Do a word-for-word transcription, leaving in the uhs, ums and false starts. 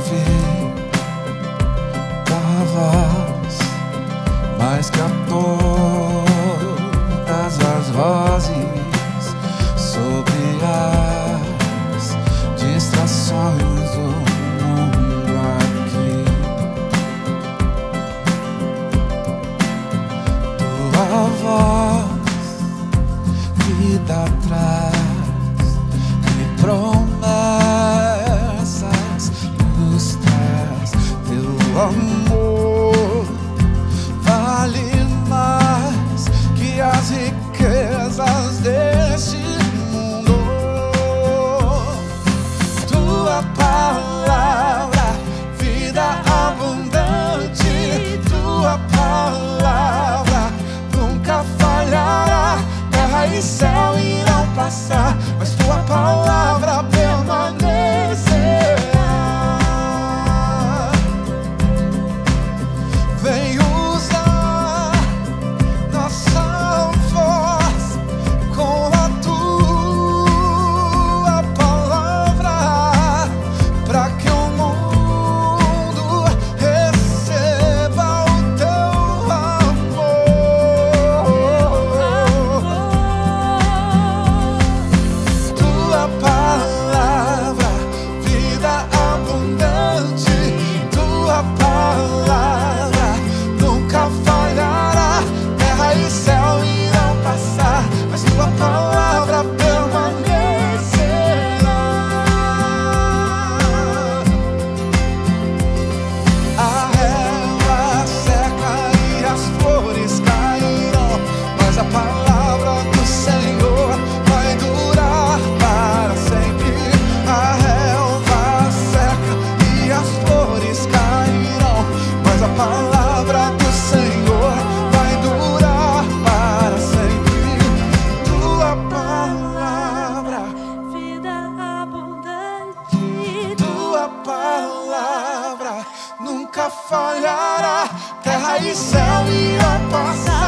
ouvir tua voz mais que a todas as vozes, sobre as distrações do mundo aqui. Tua voz, vida traz e promessas nos traz. Teu amor vale mais que as riquezas deste mundo. Tua palavra, vida abundante. Tua palavra nunca falhará. Terra e céu irão passar, mas tua palavra permanecerá. Vem usar nossa voz com a tua palavra, para que o mundo receba o teu amor. Tua palavra, vida abundante. Tua palavra nunca falhará. Terra e céu irão passar, mas tua palavra permanecerá. A relva seca e as flores cairão, mas a palavra do Senhor vai durar para sempre. A relva seca e as flores cairão, mas a palavra do Senhor vai durar para sempre. Tua palavra, Vida abundante. tua palavra nunca falhará. Terra e céu irão passar,